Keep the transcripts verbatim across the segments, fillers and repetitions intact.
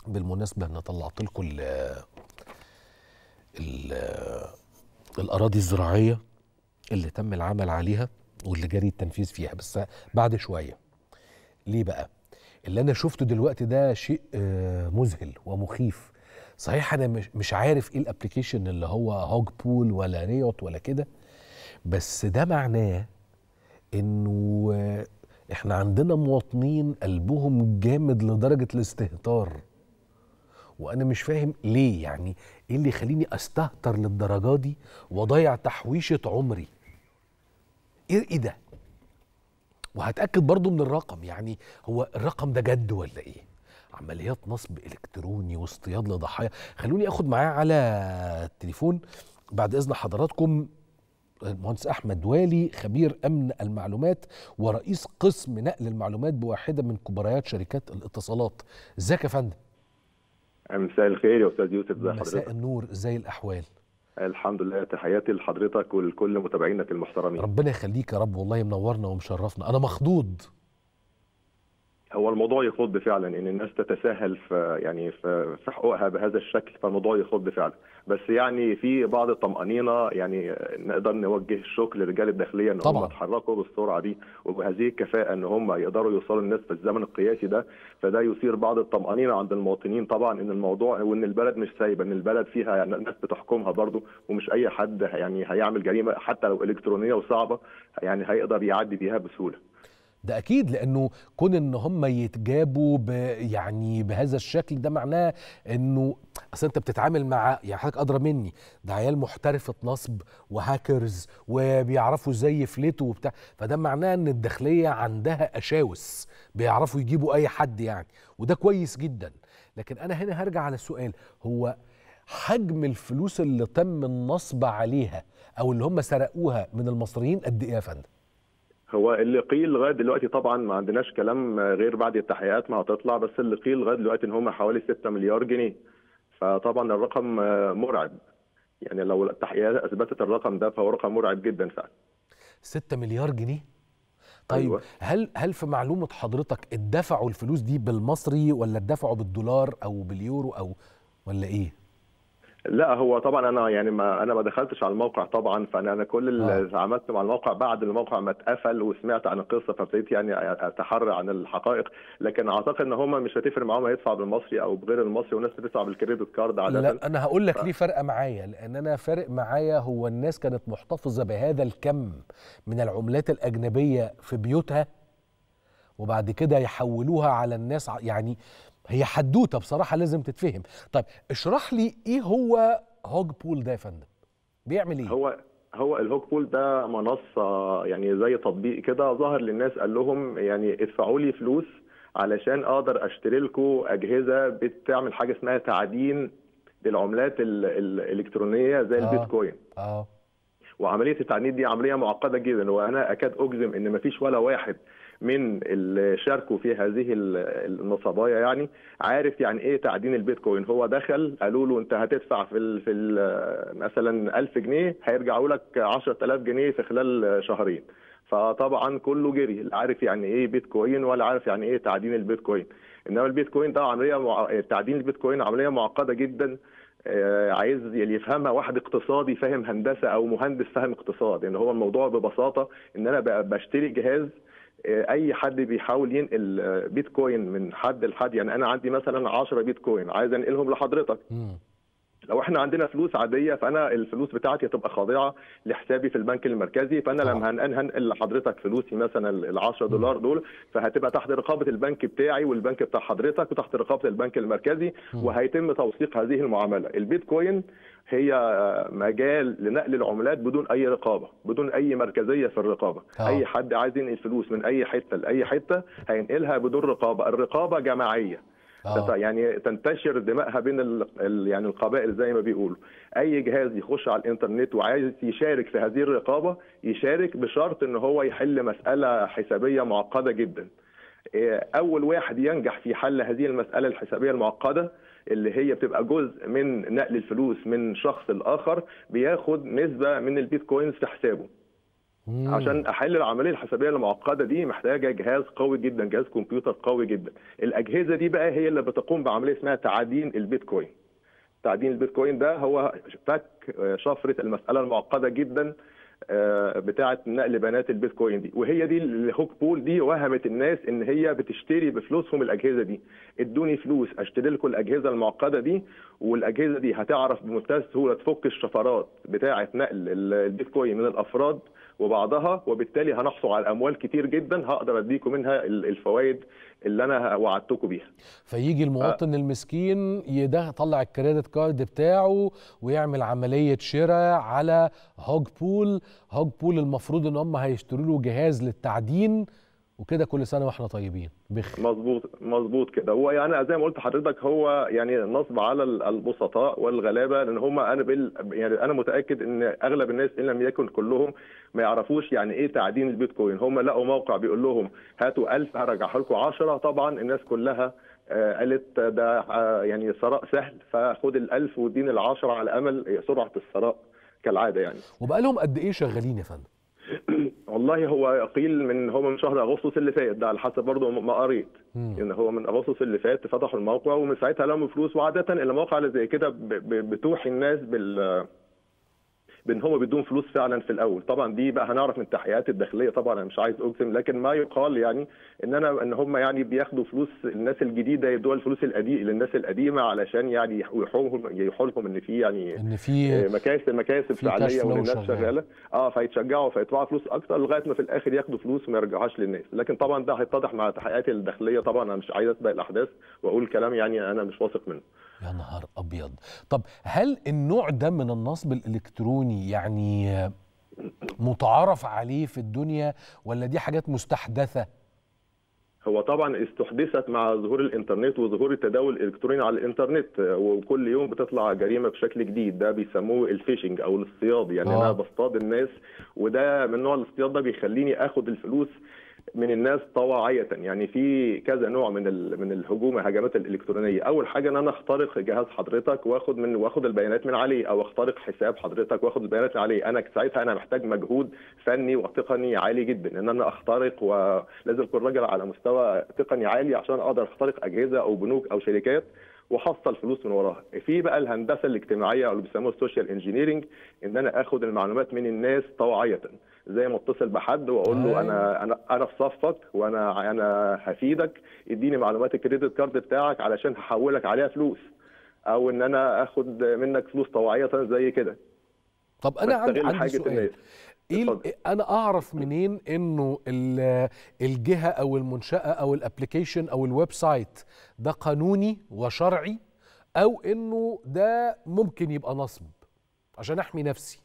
بالمناسبة أنا طلعت لكم ال ال الأراضي الزراعية اللي تم العمل عليها واللي جاري التنفيذ فيها، بس بعد شوية. ليه بقى؟ اللي أنا شفته دلوقتي ده شيء مذهل ومخيف. صحيح أنا مش مش عارف إيه الأبليكيشن اللي هو هوج بول ولا ريوت ولا كده، بس ده معناه إنه إحنا عندنا مواطنين قلبهم جامد لدرجة الاستهتار، وانا مش فاهم ليه. يعني ايه اللي يخليني استهتر للدرجه دي واضيع تحويشه عمري؟ ايه ايه ده؟ وهتاكد برضو من الرقم. يعني هو الرقم ده جد ولا ايه؟ عمليات نصب الكتروني واصطياد لضحايا. خلوني اخد معاه على التليفون بعد اذن حضراتكم المهندس احمد والي، خبير امن المعلومات ورئيس قسم نقل المعلومات بواحده من كبريات شركات الاتصالات. ازيك يا فندم؟ مساء الخير يا استاذ يوسف، ازي حضرتك؟ مساء النور، ازاي الاحوال؟ الحمد لله، تحياتي لحضرتك ولكل متابعينك المحترمين. ربنا يخليك يا رب، والله منورنا ومشرفنا. انا مخضوض. هو الموضوع يخض فعلا ان الناس تتساهل في يعني في في حقوقها بهذا الشكل، فالموضوع يخض فعلا. بس يعني في بعض الطمأنينة، يعني نقدر نوجه الشكر لرجال الداخليه ان هم اتحركوا بالسرعه دي وبهذه الكفاءه ان هم يقدروا يوصلوا الناس في الزمن القياسي ده. فده يثير بعض الطمأنينة عند المواطنين طبعا، ان الموضوع وان البلد مش سايبه، ان البلد فيها يعني ناس بتحكمها برضو، ومش اي حد يعني هيعمل جريمه حتى لو الكترونيه وصعبه يعني هيقدر يعدي بيها بسهوله. ده اكيد، لانه كون ان هم يتجابوا ب يعني بهذا الشكل ده معناه انه اصل انت بتتعامل مع، يعني حضرتك ادرى مني، ده عيال محترفه نصب وهاكرز وبيعرفوا ازاي يفلتوا وبتاع، فده معناه ان الداخليه عندها اشاوس بيعرفوا يجيبوا اي حد يعني، وده كويس جدا. لكن انا هنا هرجع على السؤال، هو حجم الفلوس اللي تم النصب عليها او اللي هم سرقوها من المصريين قد ايه يا فندم؟ هو اللي قيل لغايه دلوقتي طبعا ما عندناش كلام غير بعد التحقيقات ما هتطلع، بس اللي قيل لغايه دلوقتي ان هم حوالي ستة مليار جنيه. فطبعا الرقم مرعب، يعني لو التحقيقات اثبتت الرقم ده فهو رقم مرعب جدا فعلا. ستة مليار جنيه؟ طيب أيوة. هل هل في معلومه حضرتك اتدفعوا الفلوس دي بالمصري ولا اتدفعوا بالدولار او باليورو او ولا ايه؟ لا هو طبعا انا يعني ما انا ما دخلتش على الموقع طبعا، فانا انا كل اللي آه. عملته مع الموقع بعد الموقع ما اتقفل وسمعت عن القصه فابتديت يعني اتحرى عن الحقائق. لكن اعتقد ان هم مش هتفرق معاهم هيدفع بالمصري او بغير المصري، والناس بتدفع بالكريدت كارد عاده. لا انا هقول لك ف... ليه فرق معايا. لان انا فارق معايا هو الناس كانت محتفظه بهذا الكم من العملات الاجنبيه في بيوتها، وبعد كده يحولوها على الناس. يعني هي حدوته بصراحه لازم تتفهم. طيب اشرح لي ايه هو هوج بول ده يا فندم؟ بيعمل ايه؟ هو هو الهوج بول ده منصه يعني زي تطبيق كده ظهر للناس، قال لهم يعني ادفعوا لي فلوس علشان اقدر اشتري لكم اجهزه بتعمل حاجه اسمها تعدين للعملات الالكترونيه زي آه. البيتكوين. اه وعمليه التعدين دي عمليه معقده جدا، وانا اكاد اجزم ان مفيش ولا واحد من اللي شاركوا في هذه النصبايا يعني عارف يعني ايه تعدين البيتكوين. هو دخل قالوا له انت هتدفع في ال في ال مثلا ألف جنيه هيرجعوا لك عشرة آلاف جنيه في خلال شهرين. فطبعا كله جري، لا عارف يعني ايه بيتكوين ولا عارف يعني ايه تعدين البيتكوين. انما البيتكوين ده عمليه مع... تعدين البيتكوين عمليه معقده جدا، عايز اللي يفهمها واحد اقتصادي فاهم هندسه او مهندس فاهم اقتصاد. ان هو الموضوع ببساطه ان انا بشتري جهاز، اي حد بيحاول ينقل بيتكوين من حد لحد، يعني انا عندي مثلا عشرة بيتكوين عايز انقلهم لحضرتك. م. لو احنا عندنا فلوس عاديه فانا الفلوس بتاعتي هتبقى خاضعه لحسابي في البنك المركزي، فانا لما هنقل لحضرتك فلوسي مثلا ال عشرة دولار دول فهتبقى تحت رقابه البنك بتاعي والبنك بتاع حضرتك وتحت رقابه البنك المركزي، وهيتم توثيق هذه المعامله. البيتكوين هي مجال لنقل العملات بدون اي رقابه، بدون اي مركزيه في الرقابه. أوه. اي حد عايز ينقل فلوس من اي حته لاي حته هينقلها بدون رقابه، الرقابه جماعيه. أوه. يعني تنتشر دمائها بين ال يعني القبائل زي ما بيقولوا. اي جهاز يخش على الانترنت وعايز يشارك في هذه الرقابه يشارك بشرط ان هو يحل مساله حسابيه معقده جدا. اول واحد ينجح في حل هذه المساله الحسابيه المعقده اللي هي بتبقى جزء من نقل الفلوس من شخص لاخر بياخد نسبه من البيتكوينز في حسابه. مم. عشان احل العمليه الحسابيه المعقده دي محتاجه جهاز قوي جدا، جهاز كمبيوتر قوي جدا. الاجهزه دي بقى هي اللي بتقوم بعمليه اسمها تعدين البيتكوين. تعدين البيتكوين ده هو فك شفره المساله المعقده جدا بتاعه نقل بيانات البيتكوين دي، وهي دي الهوك بول دي وهمت الناس ان هي بتشتري بفلوسهم الاجهزه دي. ادوني فلوس اشتري لكم الاجهزه المعقده دي، والاجهزه دي هتعرف بمنتهى السهوله تفك الشفرات بتاعه نقل البيتكوين من الافراد وبعضها، وبالتالي هنحصل على اموال كتير جدا هقدر اديكم منها الفوائد اللي انا وعدتكم بيها. فيجي المواطن آه. المسكين يده يطلع الكريدت كارد بتاعه ويعمل عمليه شراء على هوج بول. هوج بول المفروض ان هم هيشتروا له جهاز للتعدين، وكده كل سنه واحنا طيبين. بخ مظبوط مظبوط كده. هو يعني زي ما قلت لحضرتك هو يعني نصب على البسطاء والغلابه، لان هم انا بال يعني انا متاكد ان اغلب الناس ان لم يكن كلهم ما يعرفوش يعني ايه تعدين البيتكوين. هم لقوا موقع بيقول لهم هاتوا ألف هرجعها لكم عشرة، طبعا الناس كلها قالت ده يعني ثراء سهل، فخد الألف واديني العشرة على امل سرعه الثراء كالعاده يعني. وبقى لهم قد ايه شغالين يا فندم؟ والله هو قيل من هو من شهر اغسطس اللي فات، ده على حسب برضه ما قريت ان يعني هو من اغسطس اللي فات فتحوا الموقع ومن ساعتها لهم فلوس. وعاده المواقع اللي زي كده بتوحي الناس بال بان هم بيدون فلوس فعلا في الاول. طبعا دي بقى هنعرف من التحقيقات الداخليه، طبعا انا مش عايز اجزم، لكن ما يقال يعني ان انا ان هم يعني بياخدوا فلوس الناس الجديده يدوها الفلوس القديمه للناس القديمه علشان يعني يحولهم يحولهم ان في يعني ان في مكاسب مكاسب فعليه والناس شغاله اه فيتشجعوا فيدفعوا فلوس اكتر لغايه ما في الاخر ياخدوا فلوس وما يرجعوهاش للناس. لكن طبعا ده هيتضح مع التحقيقات الداخليه. طبعا انا مش عايز اسبق الاحداث واقول كلام يعني انا مش واثق منه. يا نهار أبيض. طب هل النوع ده من النصب الإلكتروني يعني متعارف عليه في الدنيا ولا دي حاجات مستحدثة؟ هو طبعا استحدثت مع ظهور الانترنت وظهور التداول الالكتروني على الانترنت، وكل يوم بتطلع جريمه بشكل جديد. ده بيسموه الفيشنج او الاصطياد، يعني آه. انا بصطاد الناس، وده من نوع الاصطياد ده بيخليني اخد الفلوس من الناس طواعية. يعني في كذا نوع من من الهجوم الهجمات الالكترونيه. اول حاجه ان انا اخترق جهاز حضرتك واخد من واخد البيانات من عليه، او اخترق حساب حضرتك واخد البيانات من عليه. انا ساعتها انا محتاج مجهود فني وتقني عالي جدا ان انا اخترق، ولازم اكون راجل على مستوى تقني عالي عشان اقدر اخترق اجهزه او بنوك او شركات وحصل فلوس من وراها. في بقى الهندسه الاجتماعيه او اللي بيسموها السوشيال انجينيرنج، ان انا اخد المعلومات من الناس طوعيه، زي ما اتصل بحد واقول له انا انا انا في صفك وانا انا هفيدك، اديني معلومات الكريدت كارد بتاعك علشان هحولك عليها فلوس، او ان انا اخد منك فلوس طوعيه زي كده. طب انا عندي سؤال، ايه انا اعرف منين انه الجهه او المنشاه او الابلكيشن او الويب سايت ده قانوني وشرعي، او انه ده ممكن يبقى نصب عشان احمي نفسي؟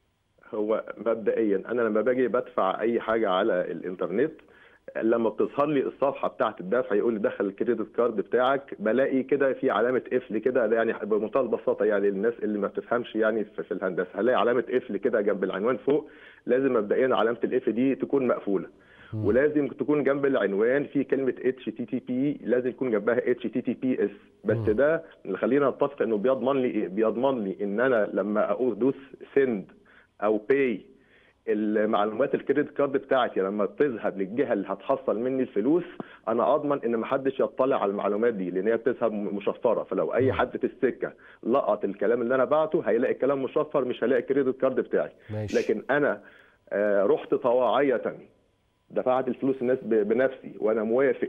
هو مبدئيا انا لما باجي بدفع اي حاجه على الانترنت، لما بتظهر لي الصفحه بتاعه الدفع يقول لي دخل الكريدت كارد بتاعك، بلاقي كده في علامه قفل كده، يعني بمنتهى البساطه يعني للناس اللي ما بتفهمش يعني في الهندسه، هلاقي علامه قفل كده جنب العنوان فوق. لازم مبدئيا علامه القفل دي تكون مقفوله، ولازم تكون جنب العنوان في كلمه اتش تي تي بي، لازم يكون جنبها اتش تي تي بي اس. بس ده اللي خلينا نتفق انه بيضمن لي ايه؟ بيضمن لي ان انا لما ادوس سند او باي المعلومات الكريدت كارد بتاعتي لما بتذهب للجهه اللي هتحصل مني الفلوس، انا اضمن ان ما حدش يطلع على المعلومات دي، لان هي بتذهب مشفره. فلو اي حد في السكه لقط الكلام اللي انا بعته هيلاقي الكلام مشفر، مش هيلاقي الكريدت كارد بتاعي. ماشي. لكن انا آه رحت طواعيه دفعت الفلوس الناس بنفسي وانا موافق،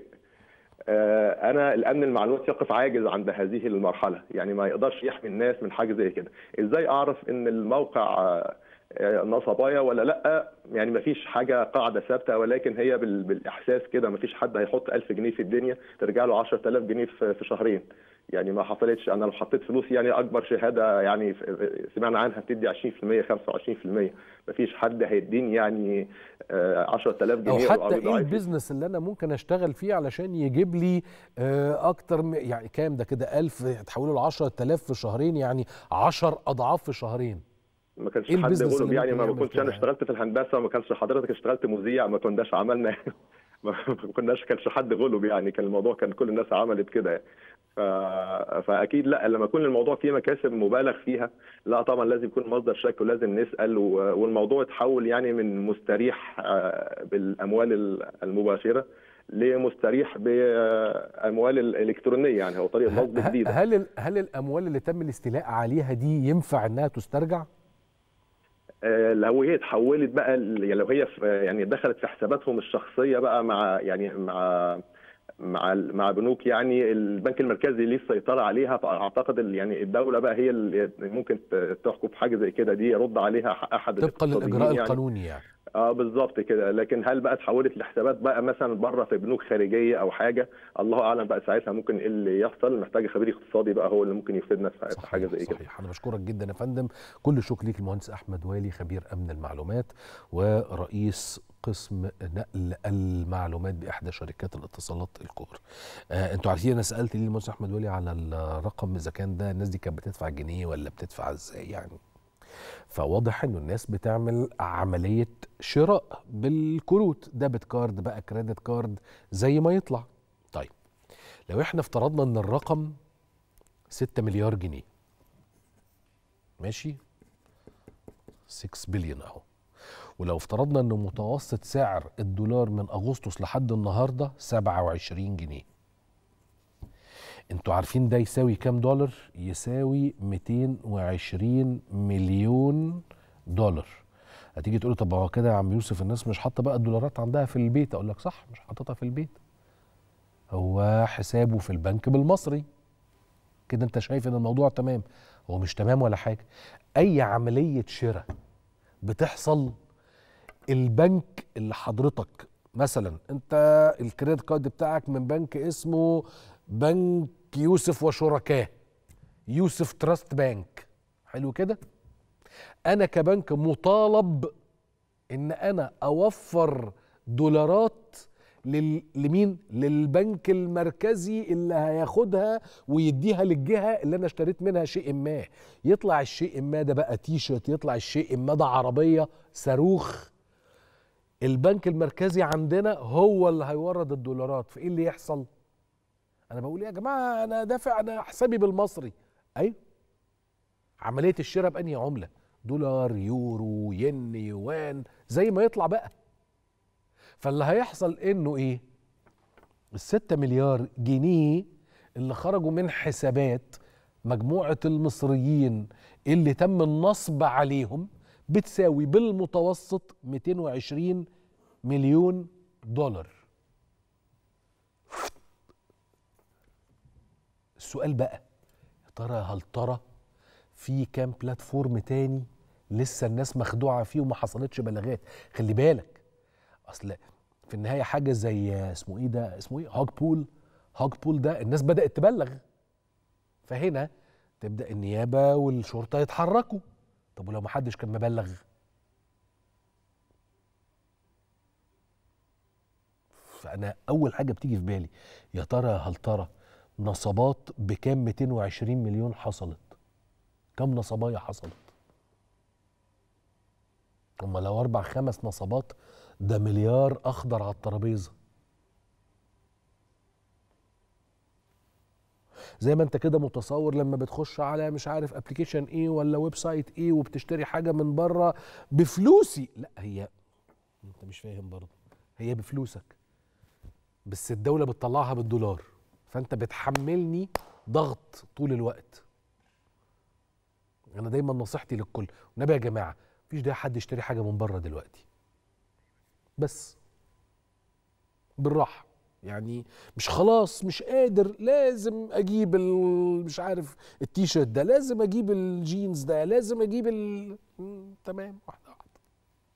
آه انا الامن المعلومات يقف عاجز عند هذه المرحله، يعني ما يقدرش يحمي الناس من حاجه زي كده. ازاي اعرف ان الموقع آه نصبايا ولا لا؟ يعني ما فيش حاجه قاعده ثابته، ولكن هي بالاحساس كده. ما فيش حد هيحط ألف جنيه في الدنيا ترجع له عشرة آلاف جنيه في شهرين، يعني ما حصلتش. انا لو حطيت فلوس يعني اكبر شهاده يعني سمعنا عنها بتدي عشرين في المية خمسة وعشرين في المية، ما فيش حد هيديني يعني عشرة آلاف جنيه. او حتى ايه البيزنس اللي انا ممكن اشتغل فيه علشان يجيب لي اكتر يعني كام ده كده ألف تحوله ل عشرة آلاف في شهرين، يعني عشر اضعاف في شهرين. ما كانش إيه حد غلب يعني، ما كنتش انا اشتغلت في الهندسه، ما كانش حضرتك اشتغلت مذيع، ما كناش عملنا ما كناش كانش حد غلب يعني، كان الموضوع كان كل الناس عملت كده. ف... فاكيد لا، لما يكون الموضوع فيه مكاسب مبالغ فيها، لا طبعا لازم يكون مصدر شك ولازم نسال، و... والموضوع يتحول يعني من مستريح بالاموال المباشره لمستريح باموال الالكترونيه، يعني هو طريقه نصب جديده. هل هل الاموال اللي تم الاستيلاء عليها دي ينفع انها تسترجع؟ لو هي اتحولت بقى، يعني لو هي يعني دخلت في حساباتهم الشخصيه بقى، مع يعني مع مع مع بنوك، يعني البنك المركزي ليه السيطره عليها، فاعتقد يعني الدوله بقى هي اللي ممكن تحكم في حاجه زي كده، دي يرد عليها احد طبقا للاجراء يعني. القانوني يعني. اه بالظبط كده. لكن هل بقى اتحولت لحسابات بقى مثلا بره في بنوك خارجيه او حاجه، الله اعلم بقى ساعتها ممكن ايه اللي يحصل، محتاج خبير اقتصادي بقى هو اللي ممكن يفيدنا في حاجه زي كده. صحيح. انا بشكرك جدا يا فندم، كل الشكر ليك المهندس احمد والي، خبير امن المعلومات ورئيس قسم نقل المعلومات باحدى شركات الاتصالات الكبرى. آه انتوا عارفين انا سالت ليه المهندس احمد والي على الرقم، اذا كان ده الناس دي كانت بتدفع جنيه ولا بتدفع ازاي يعني. فواضح انه الناس بتعمل عمليه شراء بالكروت، ديبت كارد بقى، كريدت كارد، زي ما يطلع. طيب لو احنا افترضنا ان الرقم ستة مليار جنيه، ماشي، ستة بليون اهو، ولو افترضنا ان متوسط سعر الدولار من اغسطس لحد النهارده سبعة وعشرين جنيه، انتوا عارفين ده يساوي كام دولار؟ يساوي مئتين وعشرين مليون دولار. هتيجي تقولي طب هو كده يا عم يوسف الناس مش حاطه بقى الدولارات عندها في البيت؟ اقول لك صح، مش حاططها في البيت، هو حسابه في البنك بالمصري. كده انت شايف ان الموضوع تمام. هو مش تمام ولا حاجه. اي عمليه شراء بتحصل، البنك اللي حضرتك مثلا انت الكريدت كارد بتاعك من بنك اسمه بنك يوسف وشركاه، يوسف تراست بانك، حلو كده، انا كبنك مطالب ان انا اوفر دولارات لل... لمين؟ للبنك المركزي اللي هياخدها ويديها للجهه اللي انا اشتريت منها شيء ما. يطلع الشيء ما ده بقى تي شيرت، يطلع الشيء ما ده عربيه، صاروخ، البنك المركزي عندنا هو اللي هيورد الدولارات. فايه اللي يحصل؟ انا بقول يا جماعه انا دافع، انا حسابي بالمصري. ايوه، عمليه الشراء بانهي عمله؟ دولار، يورو، ين، يوان، زي ما يطلع بقى. فاللي هيحصل انه ايه؟ الستة مليار جنيه اللي خرجوا من حسابات مجموعه المصريين اللي تم النصب عليهم بتساوي بالمتوسط مئتين وعشرين مليون دولار. السؤال بقى، يا ترى هل ترى في كام بلاتفورم تاني لسه الناس مخدوعه فيه وما حصلتش بلاغات؟ خلي بالك، اصل في النهايه حاجه زي اسمه ايه ده، اسمه ايه، هاج بول، هاج بول ده الناس بدات تبلغ، فهنا تبدا النيابه والشرطه يتحركوا. طب ولو ما حدش كان مبلغ؟ فانا اول حاجه بتيجي في بالي، يا ترى هل ترى نصبات بكام مئتين وعشرين مليون حصلت؟ كم نصبايه حصلت؟ اما لو اربع خمس نصبات ده مليار اخضر على الترابيزه. زي ما انت كده متصور لما بتخش على مش عارف ابلكيشن ايه ولا ويب سايت ايه وبتشتري حاجه من بره بفلوسي، لا هي انت مش فاهم برضه، هي بفلوسك بس الدوله بتطلعها بالدولار، فانت بتحملني ضغط طول الوقت. انا دايما نصيحتي للكل، والنبي يا جماعه مفيش داعي حد يشتري حاجه من بره دلوقتي، بس بالراحه يعني. مش خلاص مش قادر لازم اجيب مش عارف التيشيرت ده، لازم اجيب الجينز ده، لازم اجيب ال... تمام.